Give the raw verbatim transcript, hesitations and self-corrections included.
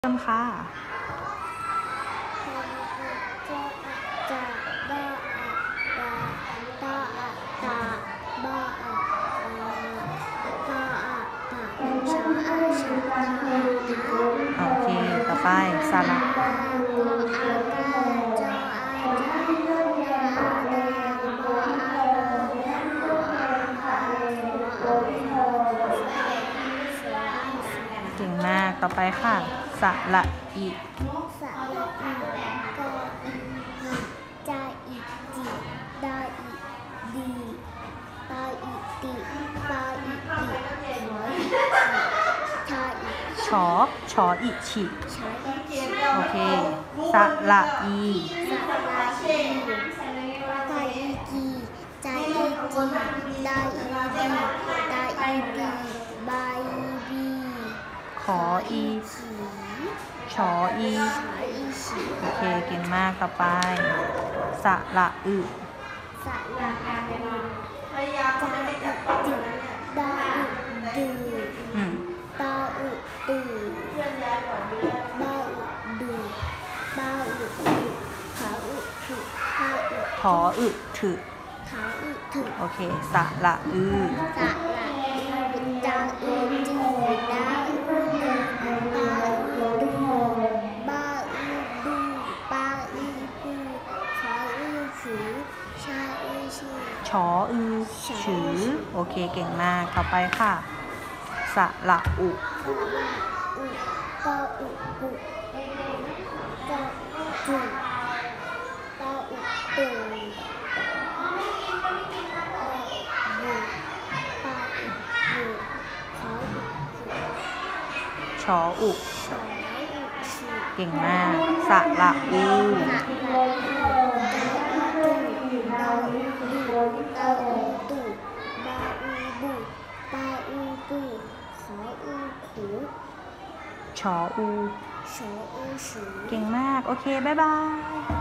เริ่มค่ะโอเคต่อไปสระเก่งมากต่อไปค่ะสระอีสระอีกออีจาอีจิดาอีดีตาอีติปาอีติหออีชาอีชอชออีฉิชาอีชิโอเคสระอีสระอีปาอีกีจาอีจีดาอีดีตาอีดีบาอีบีขออีชออีโอเคเก่งมากต่อไปสระอึสระอึจาอึจิดาอึดืออืมตาอึตือบ้าอึดือบ้าอึดือขาอึถึขาอึถออึถึขาอึถึโอเคสระอือสระอึจาอึจีดาอึดือตาอึดือบ้าอึดือปาอึปือขาอึขือชาอึชือชออือฉือโอเคเก่งมากต่อไปค่ะสระอุอุกออุกุกอจุตาอุตูปาอุปาอุเขาอุชออุชออุชีเก่งมากสระอูสระอูตาอูดูตาอูตูบาอูบูปาอูปูขออูขูชออูชออูฉูเก่งมากโอเคบ๊ายบาย